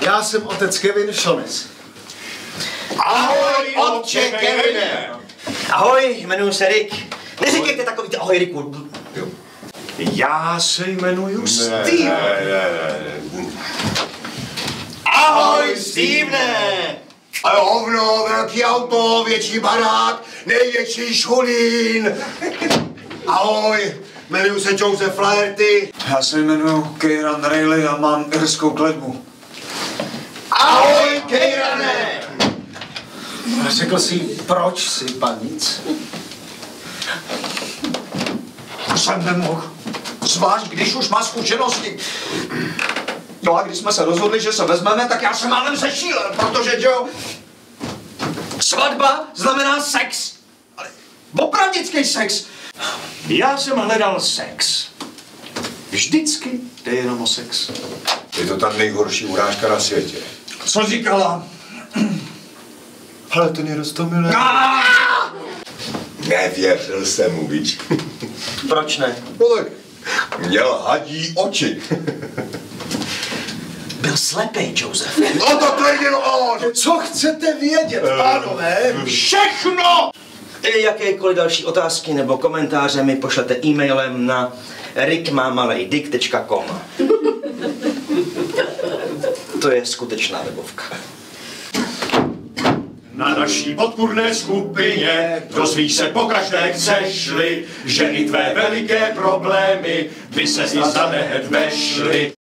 Já jsem otec Kevin Šones. Ahoj, otče Kevine! Ahoj, jmenuji se Rick. Neříkejte takový ty ahoj, Ricku. Já se jmenuju Steve. Ne. Ahoj, Stevene! Hovno, velký auto, větší barák, největší šulín. Ahoj, jmenuji se Joseph Flaherty. Já se jmenuji Kieran Reilly a mám irskou kletbu. Ahoj, Kejrane! Řekl jsi, proč jsi panic? To jsem nemohl. Zvlášť, když už má zkušenosti. No a když jsme se rozhodli, že se vezmeme, tak já jsem málem zešílel, protože, jo, svatba znamená sex. Ale opravdický sex. Já jsem hledal sex. Vždycky jde jenom o sex. Je to ta nejhorší urážka na světě. Co říkala? Ale ten je roztomilý. Nevěřil jsem mu, víš. Proč ne? No tak, měl hadí oči. Byl slepej, Joseph. No to tvrdil on. Co chcete vědět, pánové? Všechno! Jakékoliv další otázky nebo komentáře mi pošlete e-mailem na rickmamalejdick.com. To je skutečná webovka. Na naší podpůrné skupině dozvíš se pokaždé chceš-li, že i tvé veliké problémy by se snad hned vešly.